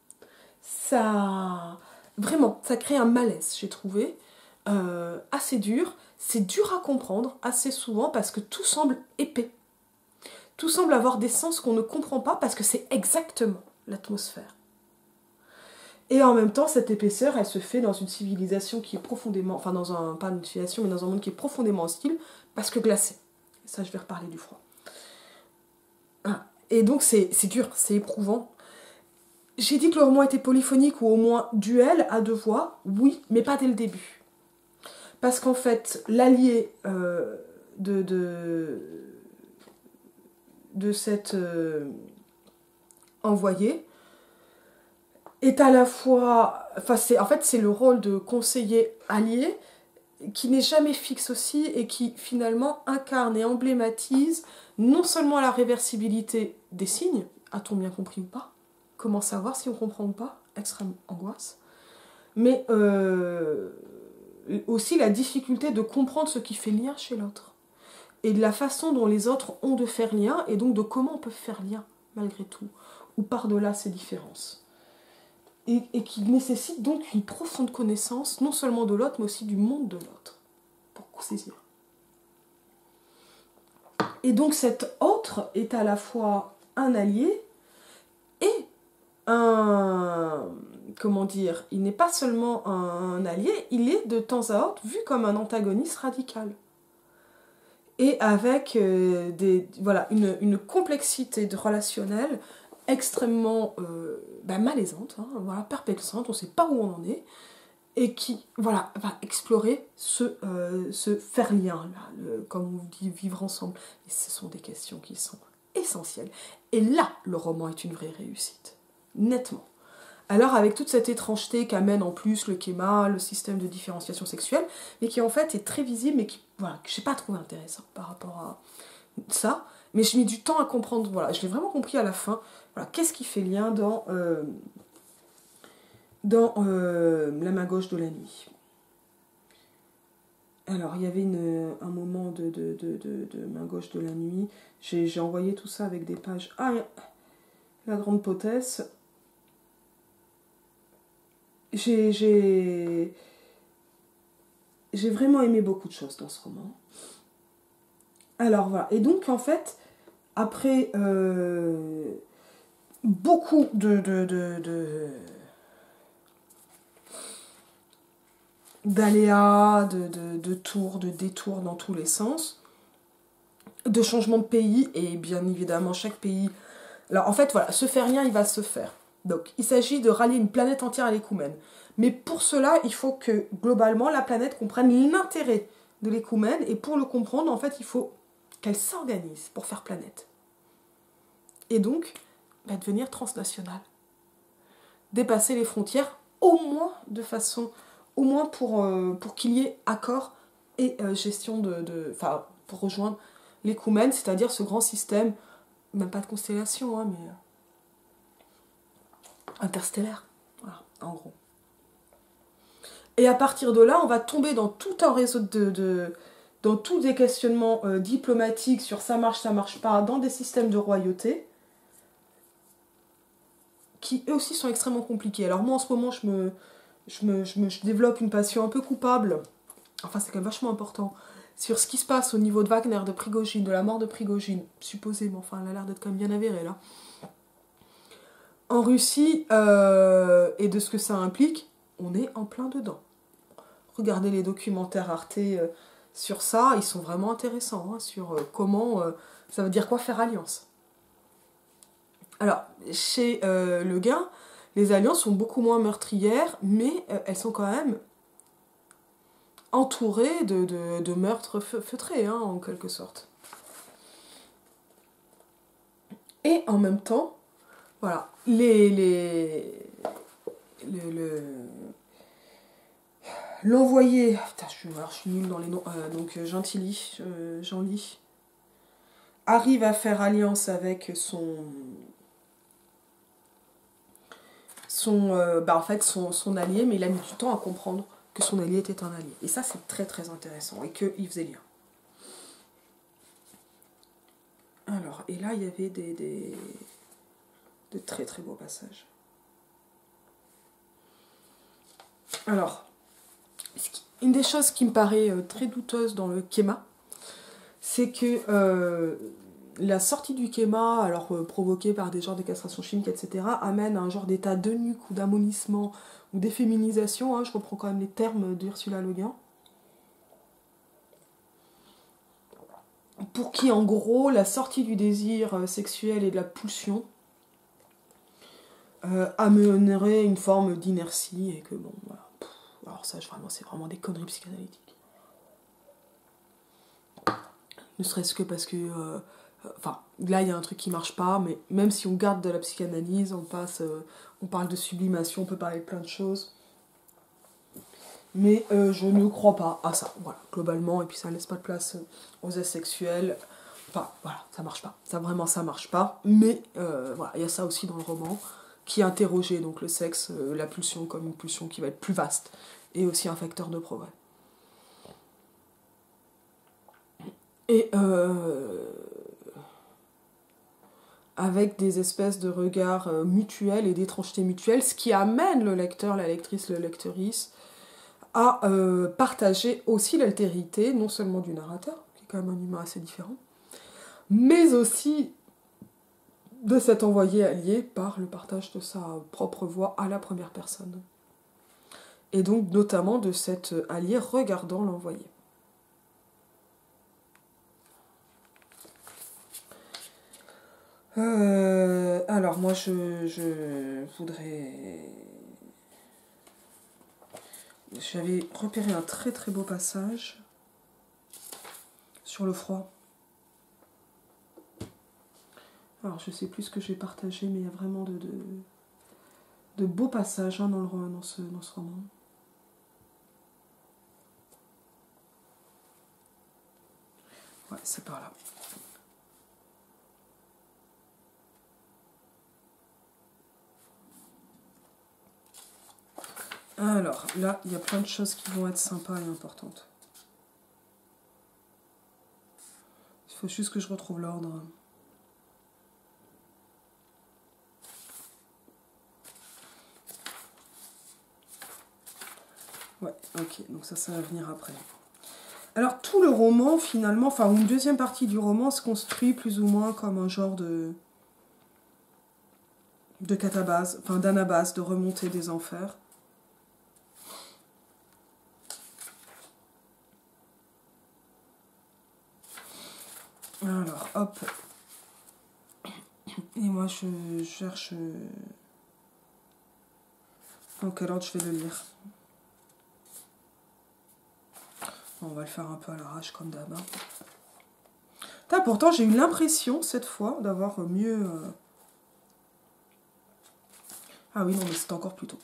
Ça, vraiment, ça crée un malaise, j'ai trouvé. Euh, assez dur, c'est dur à comprendre assez souvent parce que tout semble épais. Tout semble avoir des sens qu'on ne comprend pas parce que c'est exactement l'atmosphère. Et en même temps, cette épaisseur, elle se fait dans une civilisation qui est profondément, enfin dans un, pas une civilisation, mais dans un monde qui est profondément hostile parce que glacé. Et ça, je vais reparler du froid. Ah. Et donc c'est, c'est dur, c'est éprouvant. J'ai dit que le roman était polyphonique ou au moins duel à deux voix, oui, mais pas dès le début. Parce qu'en fait, l'allié euh, de, de, de cette... Euh, envoyé est à la fois... Enfin, c'est, en fait, c'est le rôle de conseiller allié qui n'est jamais fixe aussi et qui, finalement, incarne et emblématise non seulement la réversibilité des signes, a-t-on bien compris ou pas? Comment savoir si on comprend ou pas? Extrême angoisse. Mais euh, aussi la difficulté de comprendre ce qui fait lien chez l'autre. Et de la façon dont les autres ont de faire lien, et donc de comment on peut faire lien, malgré tout, ou par-delà ces différences. Et, et qui nécessite donc une profonde connaissance, non seulement de l'autre, mais aussi du monde de l'autre, pour saisir. Et donc cet autre est à la fois un allié et un... Comment dire? Il n'est pas seulement un allié, il est de temps à autre vu comme un antagoniste radical. Et avec euh, des, voilà, une, une complexité de relationnelle extrêmement euh, bah, malaisante, hein, voilà, perplexante, on ne sait pas où on en est, et qui voilà, va explorer ce, euh, ce faire lien, là, le, comme on dit, vivre ensemble. Et ce sont des questions qui sont essentielles. Et là, le roman est une vraie réussite, nettement. Alors avec toute cette étrangeté qu'amène en plus le kéma, le système de différenciation sexuelle, mais qui en fait est très visible, mais qui, voilà, que je n'ai pas trouvé intéressant par rapport à ça, mais je mets du temps à comprendre, voilà, je l'ai vraiment compris à la fin, voilà, qu'est-ce qui fait lien dans, euh, dans euh, La main gauche de la nuit. Alors il y avait une, un moment de, de, de, de, de Main gauche de la nuit, j'ai, j'ai envoyé tout ça avec des pages, ah, la grande potesse. J'ai, j'ai, j'ai vraiment aimé beaucoup de choses dans ce roman. Alors voilà, et donc en fait, après euh, beaucoup de, de, de, de d'aléas, de, de, de tours, de détours dans tous les sens, de changements de pays, et bien évidemment chaque pays... Alors en fait, voilà, se faire rien, il va se faire. Donc il s'agit de rallier une planète entière à l'écoumène. Mais pour cela, il faut que, globalement, la planète comprenne l'intérêt de l'écoumène, et pour le comprendre, en fait, il faut qu'elle s'organise pour faire planète. Et donc, bah, devenir transnationale. Dépasser les frontières, au moins de façon... Au moins pour, euh, pour qu'il y ait accord et euh, gestion de... de enfin, pour rejoindre l'écoumène, c'est-à-dire ce grand système, même pas de constellation, hein, mais... interstellaire. Voilà, en gros. Et à partir de là, on va tomber dans tout un réseau de... de dans tous des questionnements euh, diplomatiques sur ça marche, ça marche pas, dans des systèmes de royauté, qui eux aussi sont extrêmement compliqués. Alors moi, en ce moment, je me... Je, me, je, me, je développe une passion un peu coupable, enfin c'est quand même vachement important, sur ce qui se passe au niveau de Wagner, de Prigogine, de la mort de Prigogine, supposément, enfin elle a l'air d'être quand même bien avérée là, en Russie, euh, et de ce que ça implique, on est en plein dedans. Regardez les documentaires Arte euh, sur ça, ils sont vraiment intéressants, hein, sur euh, comment, euh, ça veut dire quoi faire alliance. Alors, chez euh, Le Guin, les alliances sont beaucoup moins meurtrières, mais euh, elles sont quand même entourées de, de, de meurtres feutrés, hein, en quelque sorte. Et en même temps, voilà, les... les le, le, l'envoyé... Putain, je suis, alors, je suis nulle dans les noms. Euh, donc, Gentilly, euh, Genlis, arrive à faire alliance avec son... Son, euh, bah en fait son, son allié, mais il a mis du temps à comprendre que son allié était un allié. Et ça, c'est très très intéressant, et qu'il faisait lien. Alors, et là, il y avait des, des, de très très beaux passages. Alors, une des choses qui me paraît très douteuse dans le kéma, c'est que euh, la sortie du kéma, alors euh, provoquée par des genres de castration chimique, et cetera, amène à un genre d'état d'eunuque ou d'ammonissement ou d'efféminisation, hein, je reprends quand même les termes d'Ursula Le Guin, pour qui en gros la sortie du désir sexuel et de la pulsion euh, amènerait une forme d'inertie, et que bon, voilà. Pff, alors ça, vraiment, c'est vraiment des conneries psychanalytiques. Ne serait-ce que parce que... Euh, Enfin, là il y a un truc qui marche pas, mais même si on garde de la psychanalyse, on passe, euh, on parle de sublimation, on peut parler de plein de choses. Mais euh, je ne crois pas à ça, voilà, globalement, et puis ça laisse pas de place aux asexuels. Enfin, voilà, ça marche pas. Ça, vraiment, ça marche pas. Mais, euh, voilà, il y a ça aussi dans le roman, qui interrogeait donc le sexe, euh, la pulsion comme une pulsion qui va être plus vaste, et aussi un facteur de progrès. Et euh, avec des espèces de regards euh, mutuels et d'étrangetés mutuelles, ce qui amène le lecteur, la lectrice, le lectrice à euh, partager aussi l'altérité, non seulement du narrateur, qui est quand même un humain assez différent, mais aussi de cet envoyé allié par le partage de sa propre voix à la première personne. Et donc notamment de cet allié regardant l'envoyé. Euh, alors moi je, je voudrais... J'avais repéré un très très beau passage sur le froid. Alors je sais plus ce que j'ai partagé, mais il y a vraiment de, de, de beaux passages hein, dans, le, dans, ce, dans ce roman. Ouais, c'est par là. Alors, là, il y a plein de choses qui vont être sympas et importantes. Il faut juste que je retrouve l'ordre. Ouais, ok, donc ça, ça va venir après. Alors, tout le roman, finalement, enfin, une deuxième partie du roman se construit plus ou moins comme un genre de... de catabase, enfin d'anabase, de remontée des enfers. Alors, hop. Et moi, je cherche... En quel ordre je vais le lire. On va le faire un peu à l'arrache, comme d'hab. Hein. Pourtant, j'ai eu l'impression, cette fois, d'avoir mieux... Euh... Ah oui, non, mais c'était encore plus tôt.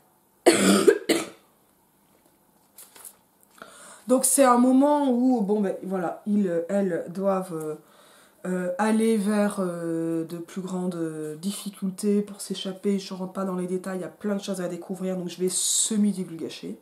Donc, c'est un moment où, bon, ben, voilà, ils, elles doivent... Euh, Euh, aller vers euh, de plus grandes euh, difficultés pour s'échapper. Je ne rentre pas dans les détails, il y a plein de choses à découvrir, donc je vais semi-divulgacher.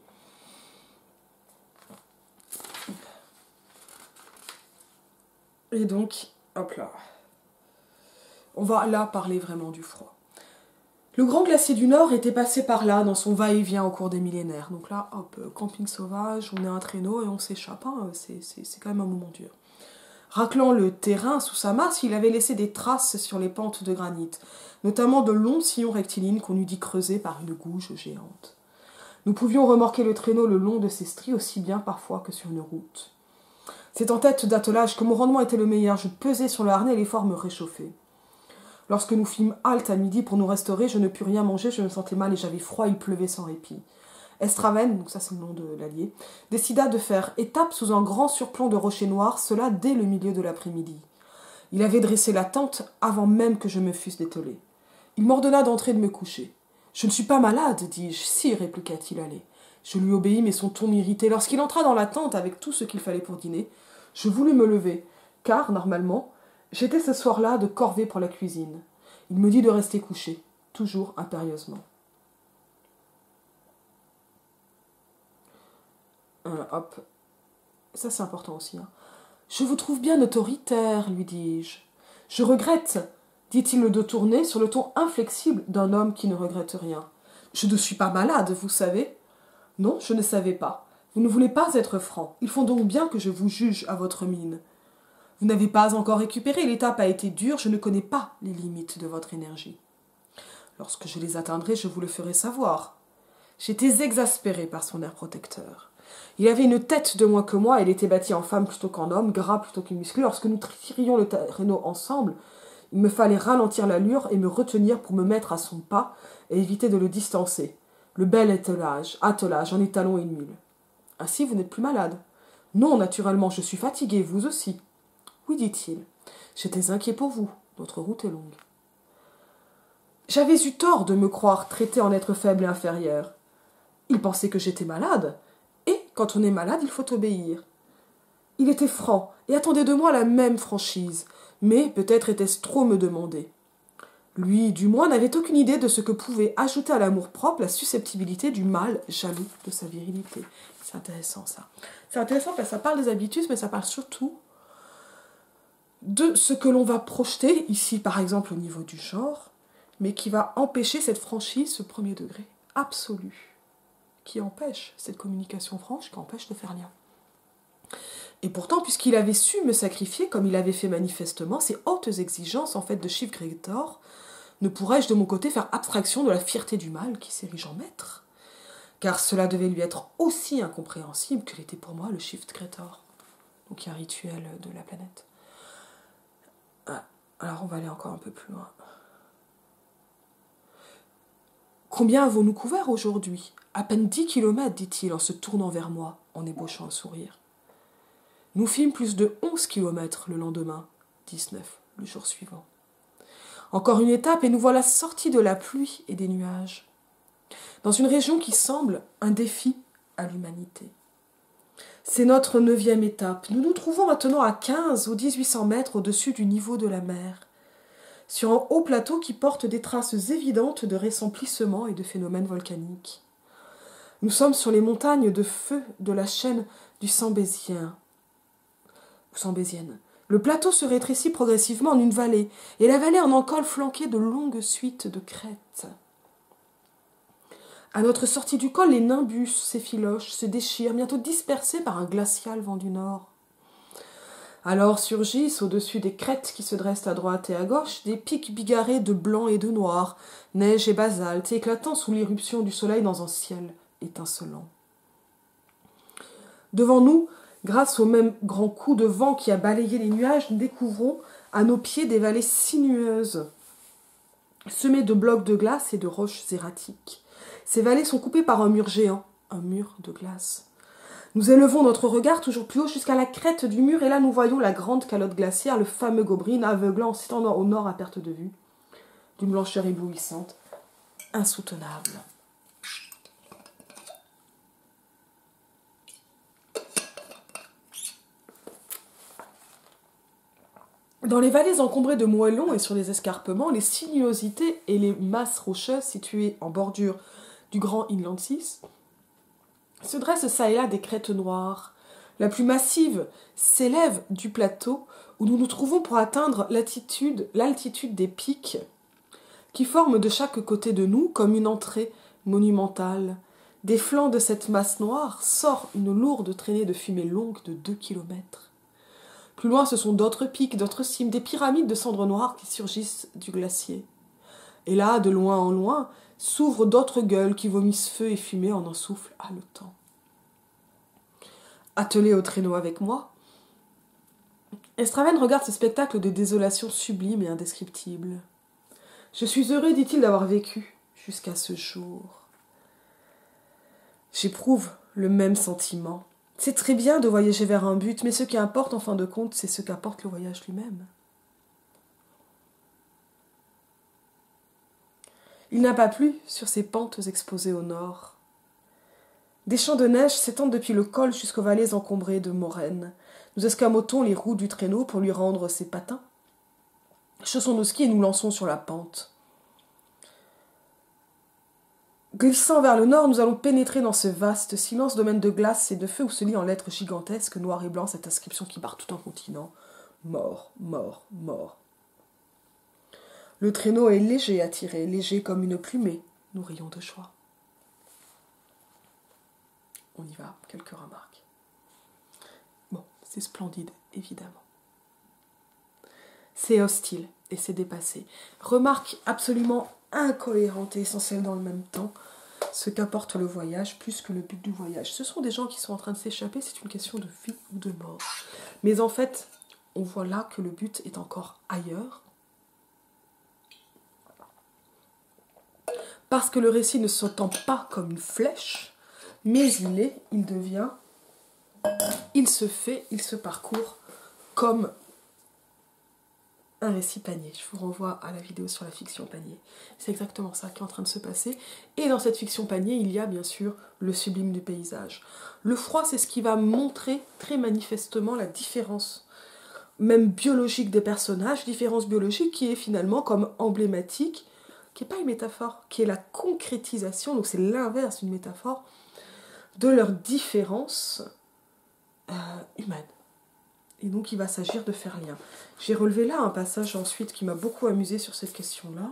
Et donc, hop là. On va là parler vraiment du froid. Le grand glacier du Nord était passé par là, dans son va-et-vient au cours des millénaires. Donc là, hop, camping sauvage, on est un traîneau et on s'échappe. Hein, c'est, c'est, c'est quand même un moment dur. Raclant le terrain sous sa masse, il avait laissé des traces sur les pentes de granit, notamment de longs sillons rectilignes qu'on eût dit creusés par une gouge géante. Nous pouvions remorquer le traîneau le long de ces stries aussi bien parfois que sur une route. C'est en tête d'attelage que mon rendement était le meilleur. Je pesais sur le harnais et l'effort me réchauffait. Lorsque nous fîmes halte à midi pour nous restaurer, je ne pus rien manger, je me sentais mal et j'avais froid, il pleuvait sans répit. Estraven, donc ça c'est le nom de l'allié, décida de faire étape sous un grand surplomb de rochers noirs, cela dès le milieu de l'après-midi. Il avait dressé la tente avant même que je me fusse dételé. Il m'ordonna d'entrer et de me coucher. « Je ne suis pas malade, dis-je. Si, répliqua-t-il, allez. Je lui obéis, mais son ton m'irritait. Lorsqu'il entra dans la tente avec tout ce qu'il fallait pour dîner, je voulus me lever, car, normalement, j'étais ce soir-là de corvée pour la cuisine. Il me dit de rester couché, toujours impérieusement. Euh, hop. Ça, c'est important aussi. Hein. Je vous trouve bien autoritaire, lui dis-je. Je regrette, dit-il le dos tourné, sur le ton inflexible d'un homme qui ne regrette rien. Je ne suis pas malade, vous savez. Non, je ne savais pas. Vous ne voulez pas être franc. Il faut donc bien que je vous juge à votre mine. Vous n'avez pas encore récupéré, l'étape a été dure, je ne connais pas les limites de votre énergie. Lorsque je les atteindrai, je vous le ferai savoir. J'étais exaspérée par son air protecteur. Il avait une tête de moins que moi, il était bâti en femme plutôt qu'en homme, gras plutôt que musclé. Lorsque nous tirions le traîneau ensemble, il me fallait ralentir l'allure et me retenir pour me mettre à son pas et éviter de le distancer. Le bel attelage, attelage, en étalon et mule. Ainsi, vous n'êtes plus malade. Non, naturellement, je suis fatiguée, vous aussi. Oui, dit-il. J'étais inquiet pour vous, notre route est longue. J'avais eu tort de me croire traité en être faible et inférieur. Il pensait que j'étais malade, et quand on est malade, il faut obéir. Il était franc, et attendait de moi la même franchise, mais peut-être était-ce trop me demander. Lui, du moins, n'avait aucune idée de ce que pouvait ajouter à l'amour-propre la susceptibilité du mâle jaloux de sa virilité. C'est intéressant, ça. C'est intéressant parce que ça parle des habitudes, mais ça parle surtout de ce que l'on va projeter, ici par exemple au niveau du genre, mais qui va empêcher cette franchise, ce premier degré absolu, qui empêche cette communication franche, qui empêche de faire lien. Et pourtant, puisqu'il avait su me sacrifier, comme il avait fait manifestement, ces hautes exigences en fait de Chief Gretor, ne pourrais-je de mon côté faire abstraction de la fierté du mâle qui s'érige en maître, car cela devait lui être aussi incompréhensible que l'était pour moi le Chief Gretor, donc un rituel de la planète. Alors on va aller encore un peu plus loin. Combien avons-nous couvert aujourd'hui? À peine dix kilomètres, dit-il en se tournant vers moi, en ébauchant un sourire. Nous fîmes plus de onze kilomètres le lendemain, dix-neuf le jour suivant. Encore une étape et nous voilà sortis de la pluie et des nuages, dans une région qui semble un défi à l'humanité. C'est notre neuvième étape. Nous nous trouvons maintenant à quinze ou dix-huit cents mètres au-dessus du niveau de la mer, sur un haut plateau qui porte des traces évidentes de récents plissements et de phénomènes volcaniques. Nous sommes sur les montagnes de feu de la chaîne du Sambésien, ou Sambésienne. Le plateau se rétrécit progressivement en une vallée, et la vallée en un col flanqué de longues suites de crêtes. À notre sortie du col, les nimbus s'effilochent, se déchirent, bientôt dispersés par un glacial vent du nord. Alors surgissent, au-dessus des crêtes qui se dressent à droite et à gauche, des pics bigarrés de blanc et de noir, neige et basalte, éclatant sous l'irruption du soleil dans un ciel étincelant. Devant nous, grâce au même grand coup de vent qui a balayé les nuages, nous découvrons à nos pieds des vallées sinueuses, semées de blocs de glace et de roches erratiques. Ces vallées sont coupées par un mur géant, un mur de glace. Nous élevons notre regard toujours plus haut jusqu'à la crête du mur, et là nous voyons la grande calotte glaciaire, le fameux Gobrin, aveuglant, s'étendant au nord à perte de vue, d'une blancheur éblouissante, insoutenable. Dans les vallées encombrées de moellons et sur les escarpements, les sinuosités et les masses rocheuses situées en bordure du grand Inland six se dressent çà et là des crêtes noires. La plus massive s'élève du plateau où nous nous trouvons pour atteindre l'altitude, l'altitude des pics qui forment de chaque côté de nous comme une entrée monumentale. Des flancs de cette masse noire sort une lourde traînée de fumée longue de deux kilomètres. Plus loin, ce sont d'autres pics, d'autres cimes, des pyramides de cendres noires qui surgissent du glacier. Et là, de loin en loin, s'ouvrent d'autres gueules qui vomissent feu et fumée en un souffle haletant. Attelé au traîneau avec moi, Estraven regarde ce spectacle de désolation sublime et indescriptible. « Je suis heureux, dit-il, d'avoir vécu jusqu'à ce jour. J'éprouve le même sentiment. C'est très bien de voyager vers un but, mais ce qui importe en fin de compte, c'est ce qu'apporte le voyage lui-même. Il n'a pas plu sur ces pentes exposées au nord. Des champs de neige s'étendent depuis le col jusqu'aux vallées encombrées de moraines. Nous escamotons les roues du traîneau pour lui rendre ses patins. Chaussons nos skis et nous lançons sur la pente. Glissant vers le nord, nous allons pénétrer dans ce vaste silence domaine de glace et de feu où se lit en lettres gigantesques, noires et blancs, cette inscription qui barre tout un continent. Mort, mort, mort. Le traîneau est léger à tirer, léger comme une plumée. Nous rions de joie. On y va, quelques remarques. Bon, c'est splendide, évidemment. C'est hostile et c'est dépassé. Remarque absolument incohérente et essentielle dans le même temps, ce qu'apporte le voyage plus que le but du voyage. Ce sont des gens qui sont en train de s'échapper, c'est une question de vie ou de mort. Mais en fait, on voit là que le but est encore ailleurs, parce que le récit ne s'entend pas comme une flèche, mais il est, il devient, il se fait, il se parcourt comme un récit panier. Je vous renvoie à la vidéo sur la fiction panier. C'est exactement ça qui est en train de se passer. Et dans cette fiction panier, il y a bien sûr le sublime du paysage. Le froid, c'est ce qui va montrer très manifestement la différence, même biologique des personnages, différence biologique qui est finalement comme emblématique, qui n'est pas une métaphore, qui est la concrétisation, donc c'est l'inverse d'une métaphore, de leur différence euh, humaine. Et donc il va s'agir de faire lien. J'ai relevé là un passage ensuite qui m'a beaucoup amusé sur cette question-là.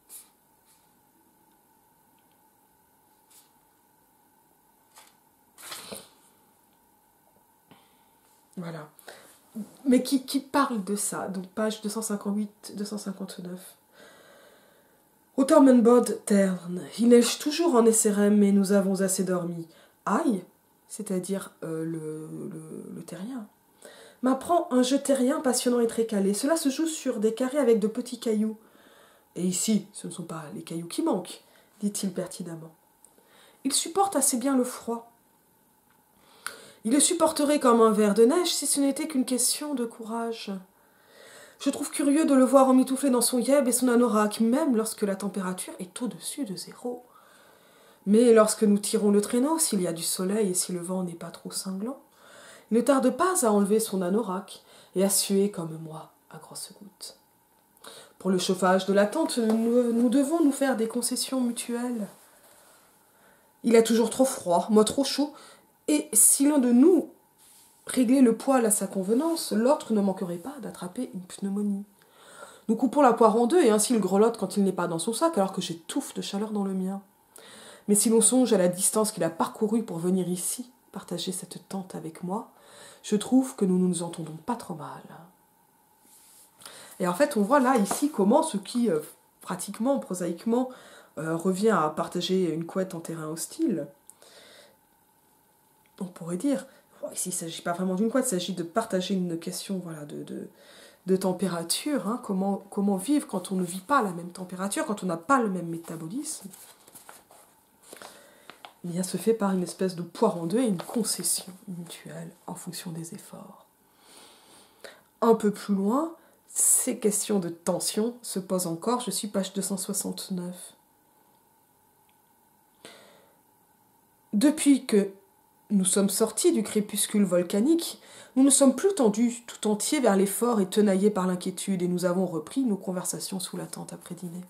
Voilà. Mais qui, qui parle de ça. Donc page deux cent cinquante-huit deux cent cinquante-neuf. Au Tormenbod terne, il neige toujours en Esserem, mais nous avons assez dormi. Aïe, c'est-à-dire euh, le, le, le terrien, m'apprend un jeu terrien passionnant et très calé. Cela se joue sur des carrés avec de petits cailloux. Et ici, ce ne sont pas les cailloux qui manquent, dit-il pertinemment. Il supporte assez bien le froid. Il le supporterait comme un ver de neige si ce n'était qu'une question de courage. Je trouve curieux de le voir emmitouflé dans son yeb et son anorak, même lorsque la température est au-dessus de zéro. Mais lorsque nous tirons le traîneau, s'il y a du soleil et si le vent n'est pas trop cinglant, il ne tarde pas à enlever son anorak et à suer comme moi à grosses gouttes. Pour le chauffage de la tente, nous, nous devons nous faire des concessions mutuelles. Il a toujours trop froid, moi trop chaud, et si l'un de nous réglait le poêle à sa convenance, l'autre ne manquerait pas d'attraper une pneumonie. Nous coupons la poire en deux et ainsi il grelotte quand il n'est pas dans son sac alors que j'étouffe de chaleur dans le mien. Mais si l'on songe à la distance qu'il a parcourue pour venir ici, partager cette tente avec moi, je trouve que nous ne nous entendons pas trop mal. Et en fait, on voit là, ici, comment ce qui, euh, pratiquement, prosaïquement, euh, revient à partager une couette en terrain hostile. On pourrait dire, bon, ici, il ne s'agit pas vraiment d'une couette, il s'agit de partager une question voilà, de, de, de température, hein, comment, comment vivre quand on ne vit pas à la même température, quand on n'a pas le même métabolisme. Eh bien, se fait par une espèce de poire en deux et une concession mutuelle en fonction des efforts. Un peu plus loin, ces questions de tension se posent encore. Je suis page deux cent soixante-neuf. Depuis que nous sommes sortis du crépuscule volcanique, nous ne sommes plus tendus tout entiers vers l'effort et tenaillés par l'inquiétude, et nous avons repris nos conversations sous la tente après dîner.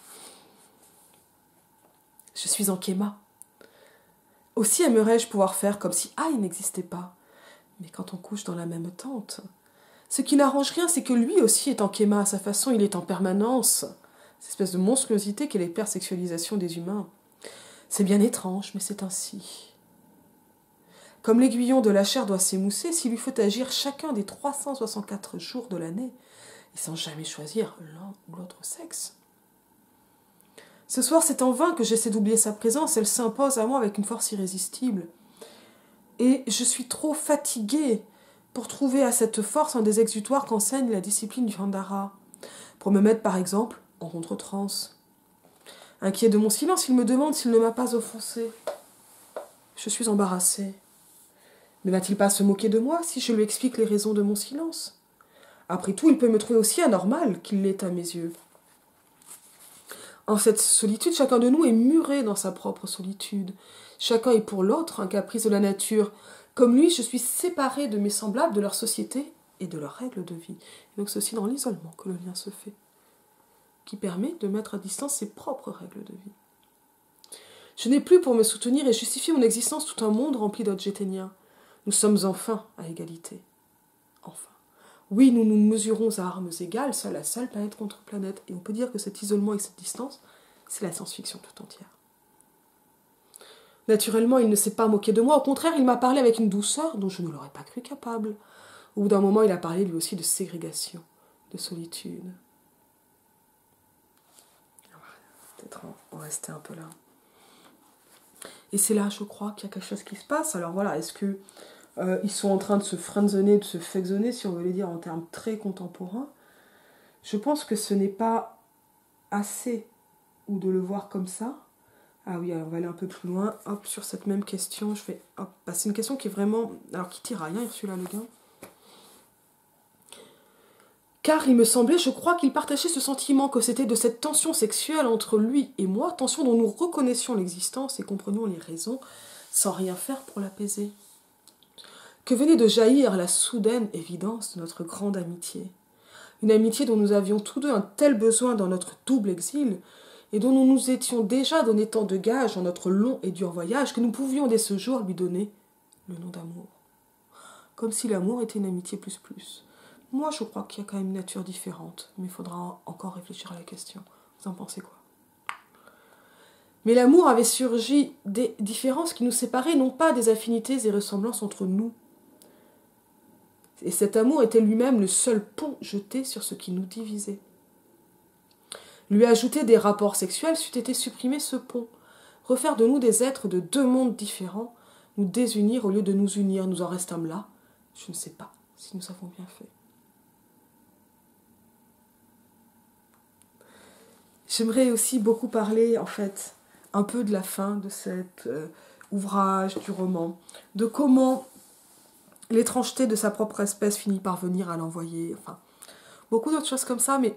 Je suis en kéma. Aussi aimerais-je pouvoir faire comme si Aïe n'existait pas. Mais quand on couche dans la même tente, ce qui n'arrange rien, c'est que lui aussi est en kéma à sa façon, il est en permanence. Cette espèce de monstruosité qu'est l'hypersexualisation des humains. C'est bien étrange, mais c'est ainsi. Comme l'aiguillon de la chair doit s'émousser, s'il lui faut agir chacun des trois cent soixante-quatre jours de l'année, et sans jamais choisir l'un ou l'autre sexe. Ce soir, c'est en vain que j'essaie d'oublier sa présence, elle s'impose à moi avec une force irrésistible. Et je suis trop fatiguée pour trouver à cette force un des exutoires qu'enseigne la discipline du Handara, pour me mettre par exemple en contre-transe. Inquiet de mon silence, il me demande s'il ne m'a pas offensé. Je suis embarrassée. Ne va-t-il pas se moquer de moi si je lui explique les raisons de mon silence? Après tout, il peut me trouver aussi anormal qu'il l'est à mes yeux. En cette solitude, chacun de nous est muré dans sa propre solitude. Chacun est pour l'autre un caprice de la nature. Comme lui, je suis séparée de mes semblables, de leur société et de leurs règles de vie. Et donc c'est aussi dans l'isolement que le lien se fait, qui permet de mettre à distance ses propres règles de vie. Je n'ai plus pour me soutenir et justifier mon existence tout un monde rempli d'autres géténiens. Nous sommes enfin à égalité. Enfin. Oui, nous nous mesurons à armes égales, seule à seule, planète contre planète. Et on peut dire que cet isolement et cette distance, c'est la science-fiction tout entière. Naturellement, il ne s'est pas moqué de moi. Au contraire, il m'a parlé avec une douceur dont je ne l'aurais pas cru capable. Au bout d'un moment, il a parlé lui aussi de ségrégation, de solitude. Peut-être en rester un peu là. Et c'est là, je crois, qu'il y a quelque chose qui se passe. Alors voilà, est-ce que euh, ils sont en train de se friendzoner, de se fexonner, si on veut les dire en termes très contemporains? Je pense que ce n'est pas assez, ou de le voir comme ça. Ah oui, alors on va aller un peu plus loin. Hop, sur cette même question, je vais... Hop, bah, c'est une question qui est vraiment... Alors, qui tiraille, hein, celui-là, le gars. Car il me semblait, je crois qu'il partageait ce sentiment, que c'était de cette tension sexuelle entre lui et moi, tension dont nous reconnaissions l'existence et comprenions les raisons, sans rien faire pour l'apaiser. Que venait de jaillir la soudaine évidence de notre grande amitié. Une amitié dont nous avions tous deux un tel besoin dans notre double exil, et dont nous nous étions déjà donné tant de gages dans notre long et dur voyage, que nous pouvions dès ce jour lui donner le nom d'amour. Comme si l'amour était une amitié plus plus. Moi, je crois qu'il y a quand même une nature différente, mais il faudra encore réfléchir à la question. Vous en pensez quoi? Mais l'amour avait surgi des différences qui nous séparaient, non pas des affinités et ressemblances entre nous. Et cet amour était lui-même le seul pont jeté sur ce qui nous divisait. Lui ajouter des rapports sexuels c'eût été supprimer ce pont, refaire de nous des êtres de deux mondes différents, nous désunir au lieu de nous unir. Nous en restâmes là. Je ne sais pas si nous avons bien fait. J'aimerais aussi beaucoup parler, en fait, un peu de la fin de cet euh, ouvrage, du roman, de comment l'étrangeté de sa propre espèce finit par venir à l'envoyer, enfin, beaucoup d'autres choses comme ça, mais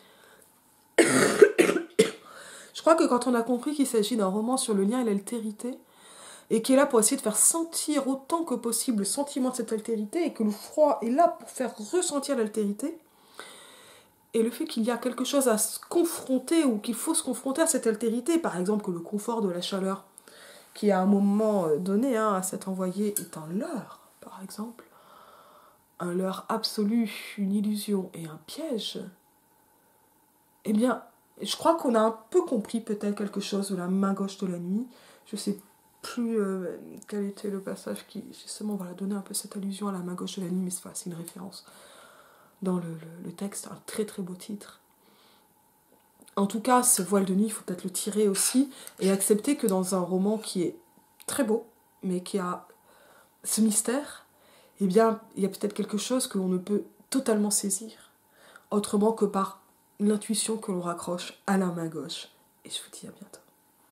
je crois que quand on a compris qu'il s'agit d'un roman sur le lien et l'altérité, et qui est là pour essayer de faire sentir autant que possible le sentiment de cette altérité, et que le froid est là pour faire ressentir l'altérité, et le fait qu'il y a quelque chose à se confronter, ou qu'il faut se confronter à cette altérité, par exemple que le confort de la chaleur, qui à un moment donné, hein, à cet envoyé, est un leurre, par exemple, un leurre absolu, une illusion et un piège, eh bien, je crois qu'on a un peu compris peut-être quelque chose de la main gauche de la nuit. Je sais plus euh, quel était le passage qui, justement, voilà, donnait un peu cette allusion à la main gauche de la nuit, mais c'est, voilà, c'est une référence dans le, le, le texte, un très très beau titre. En tout cas, ce voile de nuit, il faut peut-être le tirer aussi, et accepter que dans un roman qui est très beau, mais qui a ce mystère, eh bien, il y a peut-être quelque chose que l'on ne peut totalement saisir, autrement que par l'intuition que l'on raccroche à la main gauche. Et je vous dis à bientôt.